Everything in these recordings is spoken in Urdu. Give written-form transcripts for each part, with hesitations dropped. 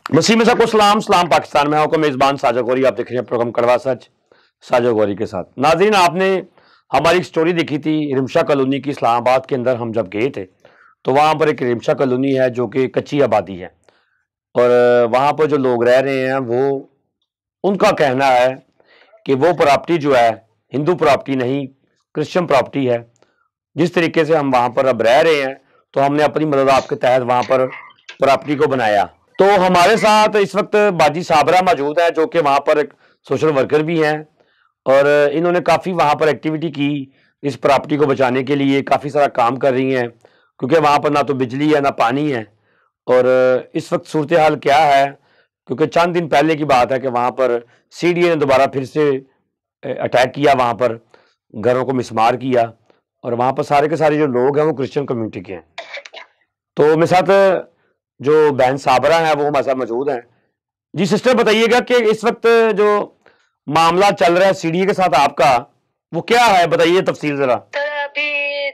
वसीम साहब को सलाम। सलाम पाकिस्तान में आपका मेज़बान साजिद गौरी, आप देख रहे हैं प्रोग्राम कड़वा सच साजिद गौरी के साथ। नाज़रीन, आपने हमारी एक स्टोरी देखी थी रिमशा कॉलोनी की। इस्लामाबाद के अंदर हम जब गए थे तो वहाँ पर एक रिमशा कॉलोनी है जो कि कच्ची आबादी है, और वहाँ पर जो लोग रह रहे हैं वो, उनका कहना है कि वो प्रॉपर्टी जो है हिंदू प्रॉपर्टी नहीं, क्रिश्चियन प्रॉपर्टी है। जिस तरीके से हम वहाँ पर अब रह रहे हैं तो हमने अपनी मदद आपके तहत वहाँ पर प्रॉपर्टी को बनाया। तो हमारे साथ इस वक्त बाजी साबरा मौजूद है जो कि वहाँ पर एक सोशल वर्कर भी हैं, और इन्होंने काफ़ी वहाँ पर एक्टिविटी की इस प्रॉपर्टी को बचाने के लिए, काफ़ी सारा काम कर रही हैं, क्योंकि वहाँ पर ना तो बिजली है ना पानी है। और इस वक्त सूरत हाल क्या है, क्योंकि चंद दिन पहले की बात है कि वहाँ पर सीडीए ने दोबारा फिर से अटैक किया, वहाँ पर घरों को मिसमार किया, और वहाँ पर सारे के सारे जो लोग हैं वो क्रिश्चियन कम्युनिटी के हैं। तो मेरे साथ जो बहन साबरा है वो हमारे साथ मौजूद हैं। जी सिस्टर, बताइएगा कि इस वक्त जो मामला चल रहा है सीडीए के साथ आपका, वो क्या है, बताइए तफसील जरा। अभी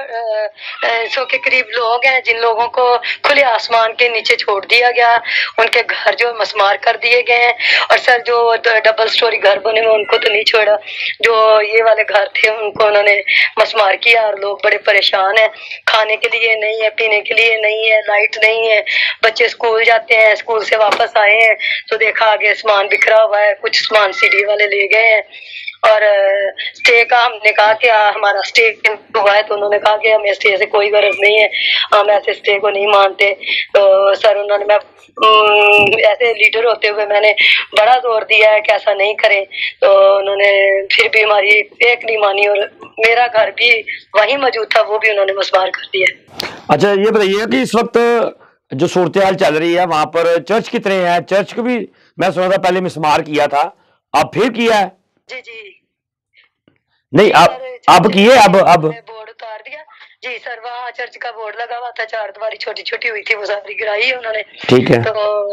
200 के करीब लोग हैं जिन लोगों को खुले आसमान के नीचे छोड़ दिया गया, उनके घर जो मसमार कर दिए गए हैं। और सर जो डबल स्टोरी घर बने हुए उनको तो नहीं छोड़ा, जो ये वाले घर थे उनको उन्होंने मसमार किया, और लोग बड़े परेशान हैं। खाने के लिए नहीं है, पीने के लिए नहीं है, लाइट नहीं है। बच्चे स्कूल जाते हैं, स्कूल से वापस आए हैं तो देखा आगे सामान बिखरा हुआ है, कुछ सामान सीडी वाले ले गए हैं। और स्टे का हमने कहा कि हमारा स्टे हुआ है, तो उन्होंने कहा कि हमें स्टे से कोई गरज नहीं है, हम ऐसे स्टे को नहीं मानते। तो सर उन्होंने, मैं ऐसे लीडर होते हुए मैंने बड़ा जोर दिया है कि ऐसा नहीं करें, तो उन्होंने फिर भी हमारी एक नहीं मानी, और मेरा घर भी वहीं मौजूद था, वो भी उन्होंने मसमार कर दिया। अच्छा, ये बताइए कि इस वक्त जो सूरत हाल चल रही है वहां पर चर्च कितने हैं? चर्च को भी मैं सुना था पहले मिसमार किया था, अब फिर किया है? जी जी नहीं, अब किए, अब बोर्ड उतार दिया जी सर। वहाँ चर्च का बोर्ड लगा हुआ था, चार दीवारी छोटी छोटी हुई थी, वो सारी गिराई है उन्होंने। ठीक है,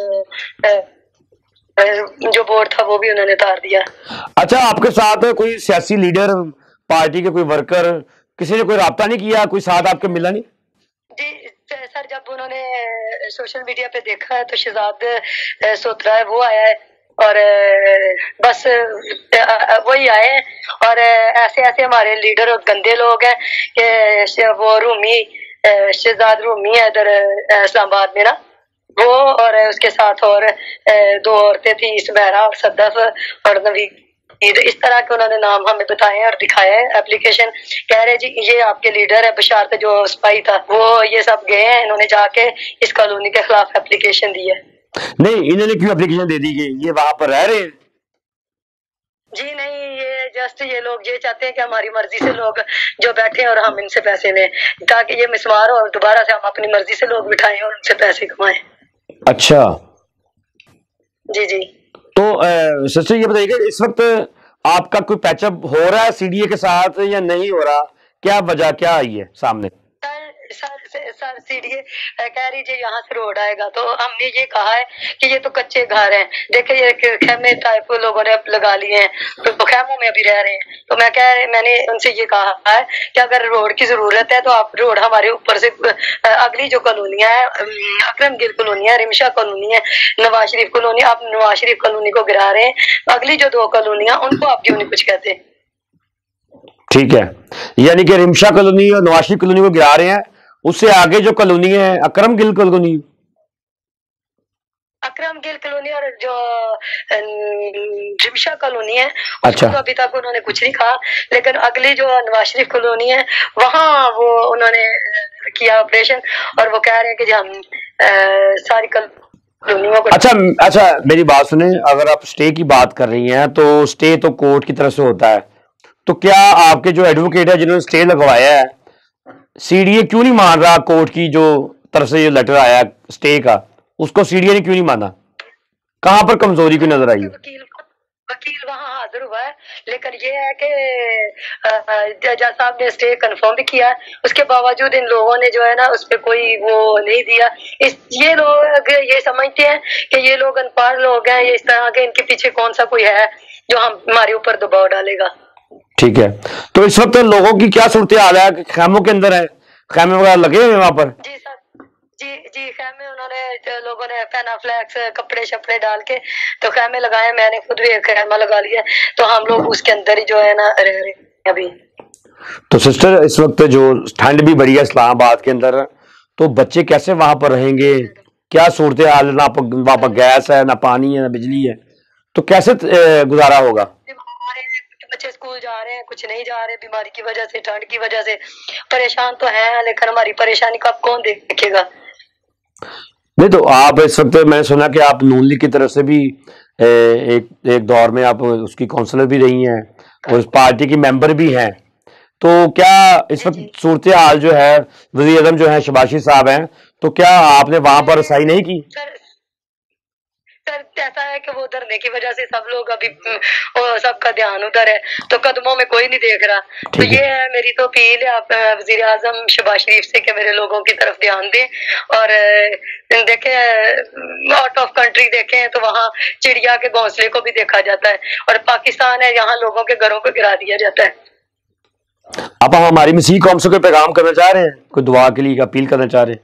तो जो बोर्ड था वो भी उन्होंने उतार दिया। अच्छा, आपके साथ कोई सियासी लीडर, पार्टी के कोई वर्कर, किसी ने कोई राब्ता नहीं किया, कोई साथ आपके मिला नहीं? जी सर, जब उन्होंने सोशल मीडिया पे देखा है तो शहजाद सोत्रा है वो आया है, और बस वही आए हैं। और ऐसे ऐसे हमारे लीडर और गंदे लोग हैं कि वो रूमी, शहजाद रूमी है इधर इस्लामाबाद में ना, वो और उसके साथ और 2 औरतें थी, इसमैरा और सदफ और नवी, इस तरह के उन्होंने नाम हमें बताए और दिखाए हैं। एप्लीकेशन कह रहे जी ये आपके लीडर है बशारत जो स्पाई था, वो ये सब गए हैं, इन्होंने जाके इस कॉलोनी के खिलाफ एप्लीकेशन दी है। नहीं, इन्होंने क्यों एप्लीकेशन दे दी गई? ये वहां पर रह रहे हैं? जी नहीं, ये जस्ट ये लोग ये चाहते हैं कि हमारी मर्जी से लोग जो बैठे और हम इनसे पैसे लें, ताकि ये मिसमार हो और दोबारा से हम अपनी मर्जी से लोग बिठाएं और उनसे पैसे कमाएं। अच्छा, जी जी। तो सिस्टर ये बताइए इस वक्त आपका कोई पैचअप हो रहा है सीडीए के साथ या नहीं हो रहा? क्या वजह क्या आई है सामने? सर सीडीए कह रही है यहाँ से रोड आएगा, तो हमने ये कहा है कि ये तो कच्चे घर हैं, देखे ये खेमे टाइप लोगों ने लगा लिए हैं, तो खेमों में अभी रह रहे हैं। तो मैंने उनसे ये कहा है कि अगर रोड की जरूरत है तो आप रोड हमारे ऊपर से अगली जो कॉलोनियां है, अकरम गिल कॉलोनी है, रिमशा कॉलोनी है, नवाज शरीफ कॉलोनी, आप नवाज शरीफ कॉलोनी को गिरा रहे हैं, अगली जो 2 कॉलोनियां उनको आप क्यों नहीं कुछ कहते? ठीक है, यानी कि रिमशा कॉलोनी और नवाज शरीफ कॉलोनी को गिरा रहे हैं, उससे आगे जो कॉलोनी है अकरम गिल कॉलोनी, अकरम गिल कॉलोनी और जो रिमशा कॉलोनी है, अच्छा, उसको अभी तक उन्होंने कुछ नहीं कहा। लेकिन अगली जो नवाज शरीफ कॉलोनी है वहाँ वो उन्होंने किया ऑपरेशन, और वो कह रहे हैं कि हम सारी कॉलोनियों को। अच्छा, मेरी बात सुने, अगर आप स्टे की बात कर रही हैं तो स्टे तो कोर्ट की तरफ से होता है, तो क्या आपके जो एडवोकेट है जिन्होंने स्टे लगवाया है, सीडीए क्यों नहीं मान रहा कोर्ट की जो तरफ से जो लेटर आया स्टे का, उसको सीडीए ने क्यों नहीं माना? कहां पर कमजोरी की नजर आई? वकील वहाँ हाजिर हुआ है, लेकिन ये है कि जज साहब ने स्टे कंफर्म भी किया, उसके बावजूद इन लोगों ने जो है ना उस पर कोई वो नहीं दिया। ये लोग ये समझते हैं कि ये लोग अनपढ़ लोग हैं, ये इस तरह के, इनके पीछे कौन सा कोई है जो हमारे ऊपर दबाव डालेगा। ठीक है, तो इस वक्त लोगों की क्या सूरत हाल है? खैमों के अंदर है, खैमे वगैरह लगे हुए वहां पर? جی جی خیمے انہوں نے لوگوں نے پینا فلیکس کپڑے شپڑے ڈال کے تو خیمے لگائے. میں نے خود بھی ایک خیمہ لگا لیا تو ہم لوگ اس کے اندر ہی جو ہے نا رہ رہے ہیں ابھی. تو سسٹر اس وقت جو ٹھنڈ بھی بڑی ہے اسلام آباد کے اندر، تو بچے کیسے وہاں پر رہیں گے؟ کیا صورتحال؟ نہ وہاں پر گیس ہے، نہ پانی ہے، نہ بجلی ہے، تو کیسے گزارا ہوگا؟ بچے اسکول جا رہے ہیں، کچھ نہیں جا رہے بیماری کی وجہ سے، ٹھنڈ کی وجہ سے پریشان تو ہیں، لیکن ہماری پریشانی کو اب کون دیکھے گا؟ نہیں تو آپ اس وقت، میں نے سنا کہ آپ نون لیگ کی طرف سے بھی ایک دور میں آپ اس کی کونسلر بھی رہی ہیں اور اس پارٹی کی ممبر بھی ہیں، تو کیا اس وقت صورتحال جو ہے، وزیر اعظم جو ہیں شہباز شریف صاحب ہیں، تو کیا آپ نے وہاں پر رسائی نہیں کی؟ سر ایسا ہے کہ وہ دھرنے کی وجہ سے سب لوگ ابھی سب کا دھیان ادھر ہے، تو قدموں میں کوئی نہیں دیکھ رہا. تو یہ ہے میری تو اپیل ہے آپ وزیر اعظم شہباز شریف سے کہ میرے لوگوں کی طرف دھیان دیں. اور دیکھیں آؤٹ آف کنٹری دیکھیں تو وہاں چڑیا کے گھونسلے کو بھی دیکھا جاتا ہے، اور پاکستان ہے یہاں لوگوں کے گھروں کو گرا دیا جاتا ہے. آپ ہماری مسیح قوم سے کوئی پیغام کرنا چاہ رہے ہیں، کوئی دعا کے لیے اپیل کرنا چاہ رہے ہیں؟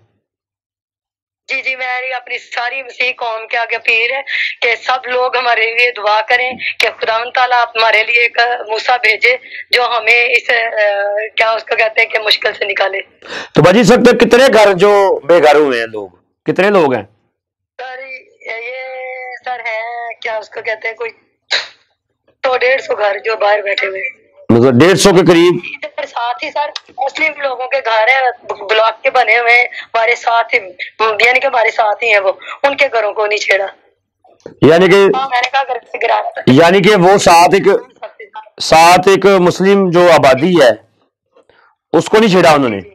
جی جی میری اپنی ساری مسیح قوم کے آگے اپیل ہے کہ سب لوگ ہمارے لیے دعا کریں کہ خداوند تعالیٰ آپ ہمارے لیے ایک موسیٰ بھیجے جو ہمیں اس کیا اس کو کہتے ہیں کہ مشکل سے نکالے. تو باجی اس وقت کتنے گھر جو بے گھر ہوئے ہیں لوگ، کتنے لوگ ہیں؟ سر یہ سر ہیں کیا اس کو کہتے ہیں کوئی 100-150 گھر جو باہر بیٹھے ہوئے ہیں. مطلب 150 کے قریب. ساتھ ہی سر مسلم لوگوں کے گھر ہیں بلاک کے بنے ہوئے ہیں ہمارے ساتھ ہی، یعنی کہ ہمارے ساتھ ہی ہیں وہ، ان کے گھروں کو نہیں چھیڑا. یعنی کہ میں نے کہا گھر سے گرانا، یعنی کہ وہ ساتھ ایک مسلم جو آبادی ہے اس کو نہیں چھیڑا انہوں نے.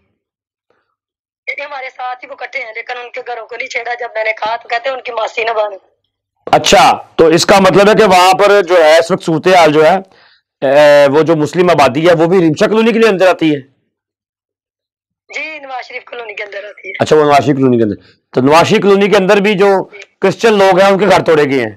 ہمارے ساتھ ہی وہ کٹے ہیں لیکن ان کے گھروں کو نہیں چھیڑا. جب میں نے کہا تو کہتے ہیں ان کی ماسی نہ بانو. اچھا، تو اس کا مطلب ہے کہ وہاں پر جو ہے اس وقت صورتحال جو ہے وہ جو مسلم آبادی ہے وہ بھی رمشا کالونی کے لیے اندر آتی ہے؟ جی نواز شریف کالونی کے اندر آتی ہے. اچھا، وہ نواز شریف کالونی کے اندر. تو نواز شریف کالونی کے اندر بھی جو کرسچن لوگ ہیں ان کے گھر توڑے گئے ہیں.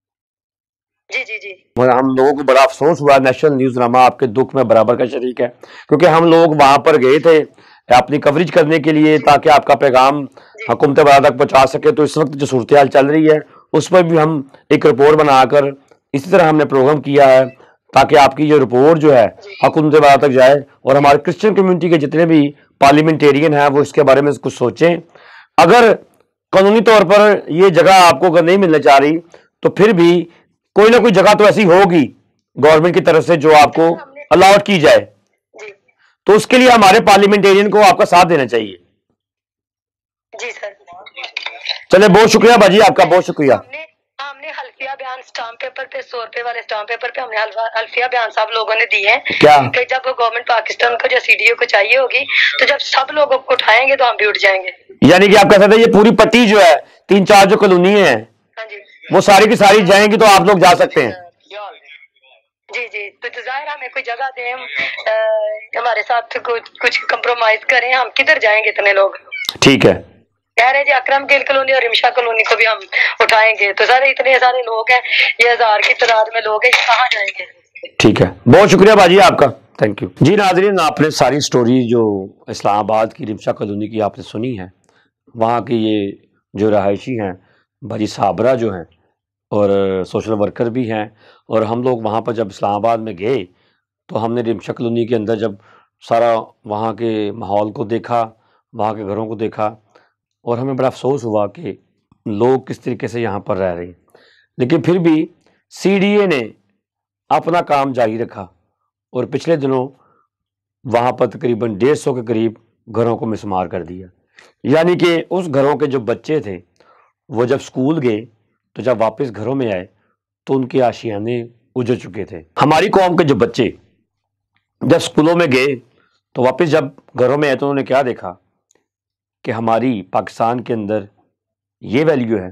جی جی جی ہم لوگوں کو بڑا افسوس ہوا. نیشنل نیوز نامہ آپ کے دکھ میں برابر کا شریک ہے، کیونکہ ہم لوگ وہاں پر گئے تھے اپنی کوریج کرنے کے لیے تاکہ آپ کا پیغام حکومت بڑا تک پہنچا سکے. تو اس وقت جو صورتحال چل رہی ہے اس پر بھی ہم ایک رپورٹ بنا کر اسی طرح ہم نے پروگرام کیا ہے تاکہ آپ کی جو رپورٹ جو ہے حکومت بڑا تک جائے اور ہمارے کرسچن کمیونٹی کے جتنے بھی پارلیمنٹیرین ہیں وہ اس کے بارے میں کچھ سوچیں. اگر قانونی طور پر یہ جگہ آپ کو اگر نہیں ملنے چاہ رہی تو پھر بھی کوئی نہ کوئی جگہ تو ایسی ہوگی گورنمنٹ کی طرف سے جو آپ کو الاٹ کی جائے، تو اس کے لیے ہمارے پارلیمنٹیرین کو آپ کا ساتھ دینا چاہیے. جی سر. چلے، بہت شکریہ باجی، آپ کا بہت شکریہ. ہم نے حلفیہ بیان اسٹامپ پیپر پہ 100 روپے والے اسٹامپ پیپر پہ ہم نے حلفیہ بیان سب لوگوں نے دیے ہیں کیا کہ جب گورنمنٹ پاکستان کو جو CDO کو چاہیے ہوگی تو جب سب لوگوں کو اٹھائیں گے تو ہم بھی اٹھ جائیں گے. یعنی کہ آپ کہہ سکتے ہیں یہ پوری پٹی جو ہے 3-4 جو کالونی ہیں وہ ساری کی ساری جائیں گی تو آپ لوگ جا سکتے ہیں. جی جی تو ظاہر ہمیں کوئی جگہ دیں، ہمارے ساتھ کچھ کمپرومائز کریں، ہم کدھر جائیں گے اتنے لوگ. ٹھیک ہے، کہہ رہے جی اکرم گیل کالونی اور رمشا کالونی کو بھی ہم اٹھائیں گے. تو سارے اتنے سارے لوگ ہیں، یہ 1000 کی تعداد میں لوگ ہیں، یہ کہاں جائیں گے. ٹھیک ہے، بہت شکریہ باجی آپ کا، تھینک یو. جی ناظرین، آپ نے ساری سٹوری جو اسلام آباد کی رمشا کالونی کی آپ نے سنی ہے. وہاں کی یہ جو رہائشی ہیں باجی صابرہ جو ہیں اور سوشل ورکر بھی ہیں، اور ہم لوگ وہاں پر جب اسلام آباد میں گئے تو ہم نے رمشا کالونی کے اندر جب سارا وہاں کے ماحول کو دیکھا، وہاں کے گھروں کو دیکھا، اور ہمیں بڑا افسوس ہوا کہ لوگ کس طریقے سے یہاں پر رہ رہے ہیں. لیکن پھر بھی CDA نے اپنا کام جاری رکھا اور پچھلے دنوں وہاں پر تقریباً 150 کے قریب گھروں کو مسمار کر دیا. یعنی کہ اس گھروں کے جو بچے تھے وہ جب اسکول گئے تو جب واپس گھروں میں آئے تو ان کے آشیانے اجڑ چکے تھے. ہماری قوم کے جو بچے جب اسکولوں میں گئے تو واپس جب گھروں میں آئے تو انہوں نے کیا دیکھا کہ ہماری پاکستان کے اندر یہ ویلیو ہے.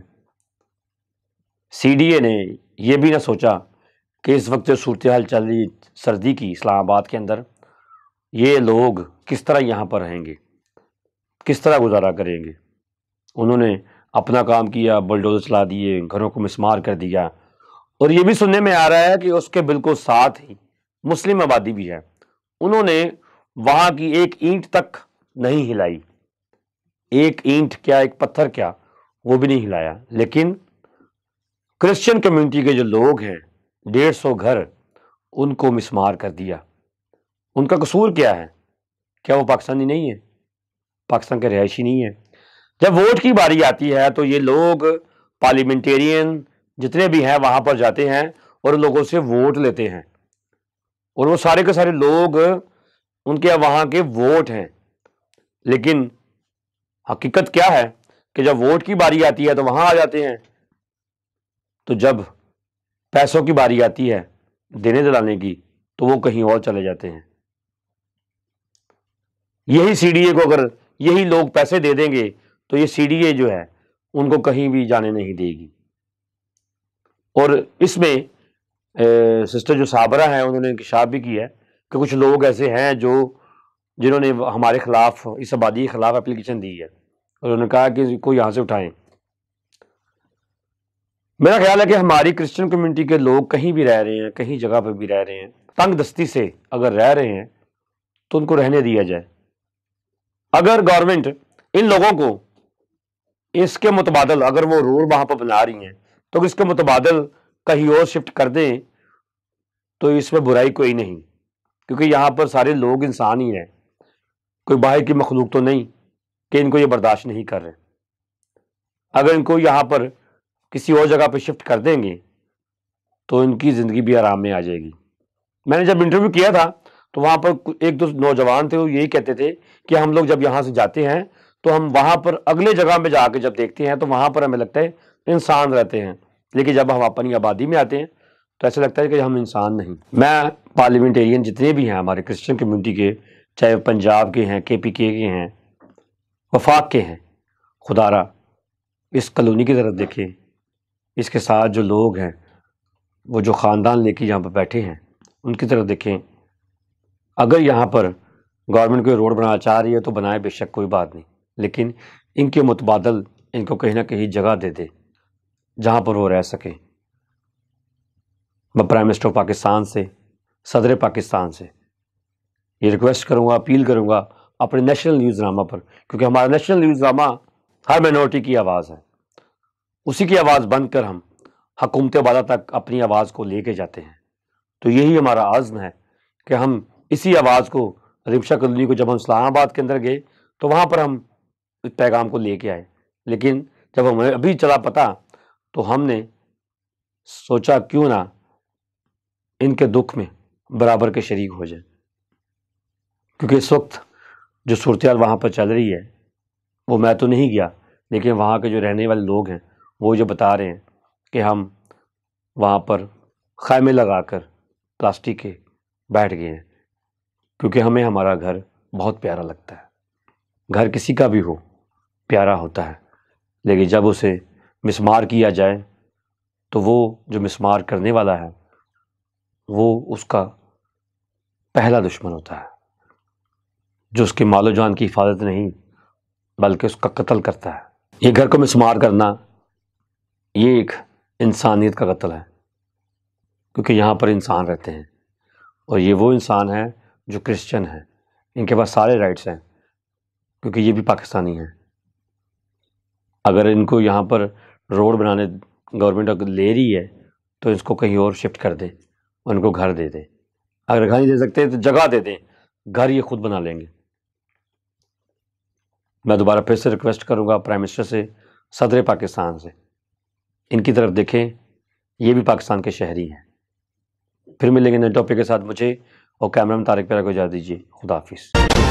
CDA نے یہ بھی نہ سوچا کہ اس وقت جو صورتحال چل رہی سردی کی اسلام آباد کے اندر یہ لوگ کس طرح یہاں پر رہیں گے، کس طرح گزارا کریں گے. انہوں نے اپنا کام کیا، بلڈوزر چلا دیے، گھروں کو مسمار کر دیا. اور یہ بھی سننے میں آ رہا ہے کہ اس کے بالکل ساتھ ہی مسلم آبادی بھی ہے، انہوں نے وہاں کی ایک اینٹ تک نہیں ہلائی. ایک اینٹ کیا، ایک پتھر کیا، وہ بھی نہیں ہلایا. لیکن کرسچن کمیونٹی کے جو لوگ ہیں 150 گھر، ان کو مسمار کر دیا. ان کا قصور کیا ہے؟ کیا وہ پاکستانی نہیں ہے؟ پاکستان کے رہائشی نہیں ہے؟ جب ووٹ کی باری آتی ہے تو یہ لوگ پارلیمنٹیرین جتنے بھی ہیں وہاں پر جاتے ہیں اور ان لوگوں سے ووٹ لیتے ہیں، اور وہ سارے کے سارے لوگ ان کے وہاں کے ووٹ ہیں. لیکن حقیقت کیا ہے کہ جب ووٹ کی باری آتی ہے تو وہاں آ جاتے ہیں، تو جب پیسوں کی باری آتی ہے دینے دلانے کی تو وہ کہیں اور چلے جاتے ہیں. یہی سی ڈی اے کو اگر یہی لوگ پیسے دے دیں گے تو یہ سی ڈی اے جو ہے ان کو کہیں بھی جانے نہیں دے گی. اور اس میں سسٹر جو صابرہ ہیں انہوں نے انکشاف بھی کیا ہے کہ کچھ لوگ ایسے ہیں جنہوں نے ہمارے خلاف، اس آبادی کے خلاف اپلیکیشن دی ہے، اور انہوں نے کہا کہ اس کو یہاں سے اٹھائیں. میرا خیال ہے کہ ہماری کرسچن کمیونٹی کے لوگ کہیں بھی رہ رہے ہیں، کہیں جگہ پہ بھی رہ رہے ہیں، تنگ دستی سے اگر رہ رہے ہیں تو ان کو رہنے دیا جائے. اگر گورنمنٹ ان لوگوں کو اس کے متبادل اگر وہ روڈ وہاں پہ بنا رہی ہیں تو اس کے متبادل کہیں اور شفٹ کر دیں تو اس میں برائی کوئی نہیں، کیونکہ یہاں پر سارے لوگ انسان ہی ہیں، کوئی باہر کی مخلوق تو نہیں کہ ان کو یہ برداشت نہیں کر رہے. اگر ان کو یہاں پر کسی اور جگہ پہ شفٹ کر دیں گے تو ان کی زندگی بھی آرام میں آ جائے گی. میں نے جب انٹرویو کیا تھا تو وہاں پر ایک دو نوجوان تھے، وہ یہی کہتے تھے کہ ہم لوگ جب یہاں سے جاتے ہیں تو ہم وہاں پر اگلے جگہ میں جا کے جب دیکھتے ہیں تو وہاں پر ہمیں لگتا ہے انسان رہتے ہیں، لیکن جب ہم اپنی آبادی میں آتے ہیں تو ایسا لگتا ہے کہ ہم انسان نہیں. میں پارلیمنٹیرین جتنے بھی ہیں ہمارے کرسچن کمیونٹی کے، چاہے پنجاب کے ہیں، کے پی کے ہیں، وفاق کے ہیں، خدا را اس کالونی کی طرف دیکھیں، اس کے ساتھ جو لوگ ہیں، وہ جو خاندان لے کے یہاں پہ بیٹھے ہیں ان کی طرف دیکھیں. اگر یہاں پر گورنمنٹ کوئی روڈ بنانا چاہ رہی ہے تو بنائے، بے شک کوئی بات نہیں، لیکن ان کے متبادل ان کو کہیں نہ کہیں جگہ دے دے جہاں پر وہ رہ سکیں. میں پرائم منسٹر پاکستان سے، صدر پاکستان سے یہ ریکویسٹ کروں گا، اپیل کروں گا اپنے نیشنل نیوز نامہ پر، کیونکہ ہمارا نیشنل نیوز نامہ ہر مائنورٹی کی آواز ہے، اسی کی آواز بن کر ہم حکومت بالا تک اپنی آواز کو لے کے جاتے ہیں. تو یہی ہمارا عزم ہے کہ ہم اسی آواز کو، رمشا کالونی کو جب ہم اسلام آباد کے اندر گئے تو وہاں پر ہم اس پیغام کو لے کے آئے، لیکن جب ہمیں ابھی چلا پتہ تو ہم نے سوچا کیوں نہ ان کے دکھ میں برابر کے شریک ہو جائیں. کیونکہ اس وقت جو صورتحال وہاں پر چل رہی ہے وہ میں تو نہیں گیا، لیکن وہاں کے جو رہنے والے لوگ ہیں وہ جو بتا رہے ہیں کہ ہم وہاں پر خیمے لگا کر پلاسٹک کے بیٹھ گئے ہیں، کیونکہ ہمیں ہمارا گھر بہت پیارا لگتا ہے. گھر کسی کا بھی ہو پیارا ہوتا ہے، لیکن جب اسے مسمار کیا جائے تو وہ جو مسمار کرنے والا ہے وہ اس کا پہلا دشمن ہوتا ہے، جو اس کے مال و جان کی حفاظت نہیں بلکہ اس کا قتل کرتا ہے. یہ گھر کو مسمار کرنا یہ ایک انسانیت کا قتل ہے، کیونکہ یہاں پر انسان رہتے ہیں، اور یہ وہ انسان ہیں جو کرسچن ہیں، ان کے پاس سارے رائٹس ہیں کیونکہ یہ بھی پاکستانی ہیں. اگر ان کو یہاں پر روڈ بنانے گورنمنٹ اگر لے رہی ہے تو اس کو کہیں اور شفٹ کر دیں، ان کو گھر دے دیں. اگر گھر نہیں دے سکتے تو جگہ دے دیں، گھر یہ خود بنا لیں گے. میں دوبارہ پھر سے ریکویسٹ کروں گا پرائم منسٹر سے، صدر پاکستان سے، ان کی طرف دیکھیں، یہ بھی پاکستان کے شہری ہیں. پھر ملیں گے نئے ٹاپک کے ساتھ. مجھے اور کیمرہ مین طارق پیرا کو اجازت دیجیے. خدا حافظ.